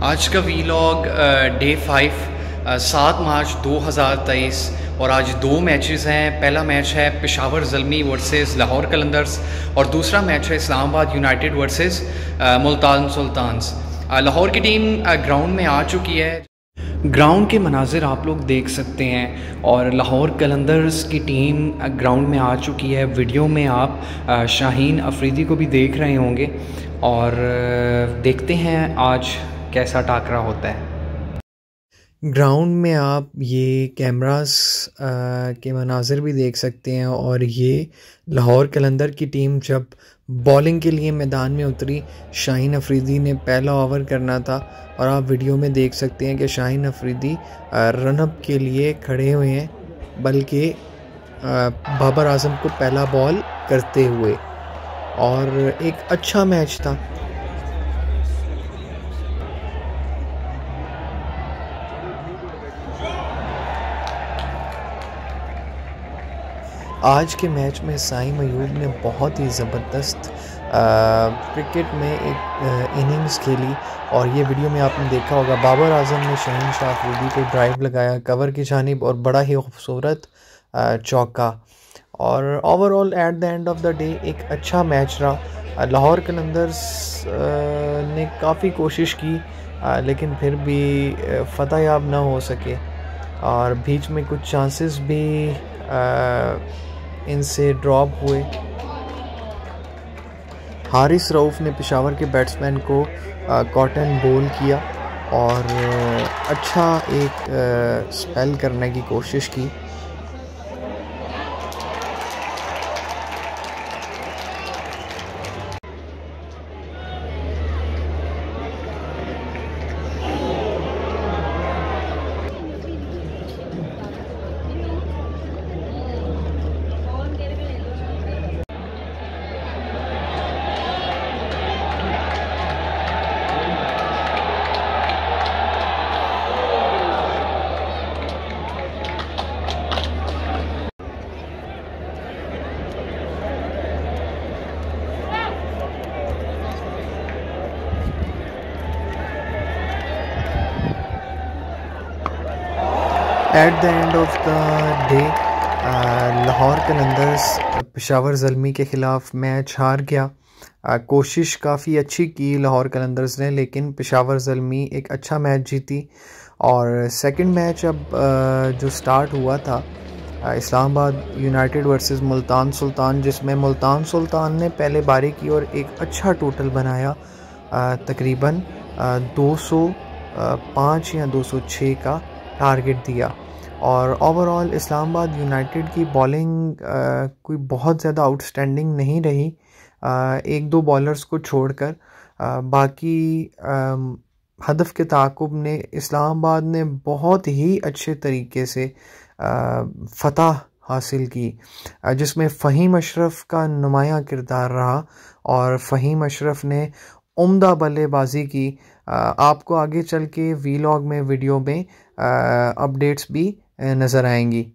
आज का vlog day 5 7 मार्च 2023 और आज दो मैचेस हैं। पहला मैच है पेशावर ज़ल्मी वर्सेस लाहौर कलंदर्स और दूसरा मैच है इस्लामाबाद यूनाइटेड वर्सेस मुल्तान सुल्तान्स। लाहौर की टीम ग्राउंड में आ चुकी है। ग्राउंड के मनाजिर आप लोग देख सकते हैं और लाहौर कलंदर्स की टीम ग्राउंड में आ चुकी है। वीडियो में आप शाहीन अफरीदी को भी देख रहे होंगे और देखते हैं आज कैसा टाकरा होता है। ग्राउंड में आप ये कैमरास के मनाजिर भी देख सकते हैं और ये लाहौर कलंदर की टीम जब बॉलिंग के लिए मैदान में उतरी, शाहीन अफरीदी ने पहला ओवर करना था और आप वीडियो में देख सकते हैं कि शाहीन अफरीदी रनअप के लिए खड़े हुए हैं, बल्कि बाबर आजम को पहला बॉल करते हुए। और एक अच्छा मैच था। आज के मैच में साइम अयूब ने बहुत ही ज़बरदस्त क्रिकेट में एक इनिंग्स खेली और ये वीडियो में आपने देखा होगा। बाबर आजम ने शाहीन शाह अफरीदी को ड्राइव लगाया कवर की जानिब और बड़ा ही खूबसूरत चौका। और overall at the end of the day एक अच्छा मैच रहा। लाहौर कलंदर्स ने काफ़ी कोशिश की लेकिन फिर भी फतह याब ना हो सके और बीच में कुछ चांसेस भी इनसे ड्रॉप हुए। हारिस रऊफ़ ने पेशावर के बैट्समैन को कॉटन बॉल किया और अच्छा एक स्पेल करने की कोशिश की। At the end of the day Lahore Qalandars Peshawar Zalmi के ख़िलाफ़ मैच हार गया। कोशिश काफ़ी अच्छी की लाहौर कलंदर्स ने, लेकिन पेशावर ज़ल्मी एक अच्छा मैच जीती। और सेकंड मैच अब जो स्टार्ट हुआ था इस्लामाबाद यूनाइटेड वर्सेस मुल्तान सुल्तान, जिसमें मुल्तान सुल्तान ने पहले बारी की और एक अच्छा टोटल बनाया, तकरीबन 205 या 206 का टारगेट दिया। और ओवरऑल इस्लामाबाद यूनाइटेड की बॉलिंग कोई बहुत ज़्यादा आउटस्टैंडिंग नहीं रही, एक दो बॉलर्स को छोड़कर। बाकी हदफ के ताक़ुब ने इस्लामाबाद ने बहुत ही अच्छे तरीके से फतह हासिल की, जिसमें फ़हीम अशरफ का नुमायाँ किरदार रहा और फ़हीम अशरफ ने उम्दा बल्लेबाजी की। आपको आगे चल के वीलॉग में वीडियो में अपडेट्स भी नज़र आएंगी।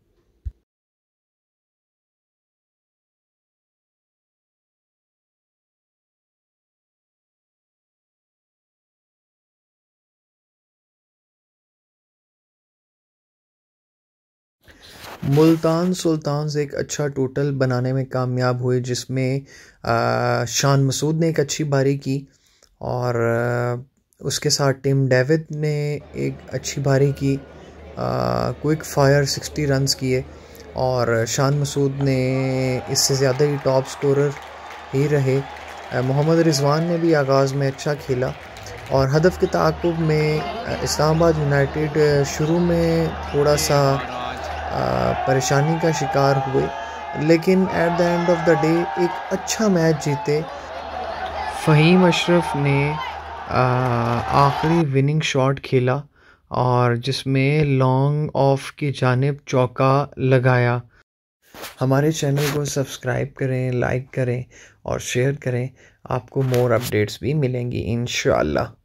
मुल्तान सुल्तान्स एक अच्छा टोटल बनाने में कामयाब हुए, जिसमें शान मसूद ने एक अच्छी बारी की और उसके साथ टिम डेविड ने एक अच्छी बारी की। क्विक फायर 60 रन्स किए और शान मसूद ने इससे ज़्यादा ही टॉप स्कोरर ही रहे। मोहम्मद रिजवान ने भी आगाज़ में अच्छा खेला और हदफ के ताक़ुब में इस्लामाबाद यूनाइटेड शुरू में थोड़ा सा परेशानी का शिकार हुए, लेकिन at the end of the day एक अच्छा मैच जीते। फ़हीम अशरफ ने आखिरी विनिंग शॉट खेला और जिसमें लॉन्ग ऑफ की जानिब चौका लगाया। हमारे चैनल को सब्सक्राइब करें, लाइक करें और शेयर करें। आपको मोर अपडेट्स भी मिलेंगी इंशाअल्लाह।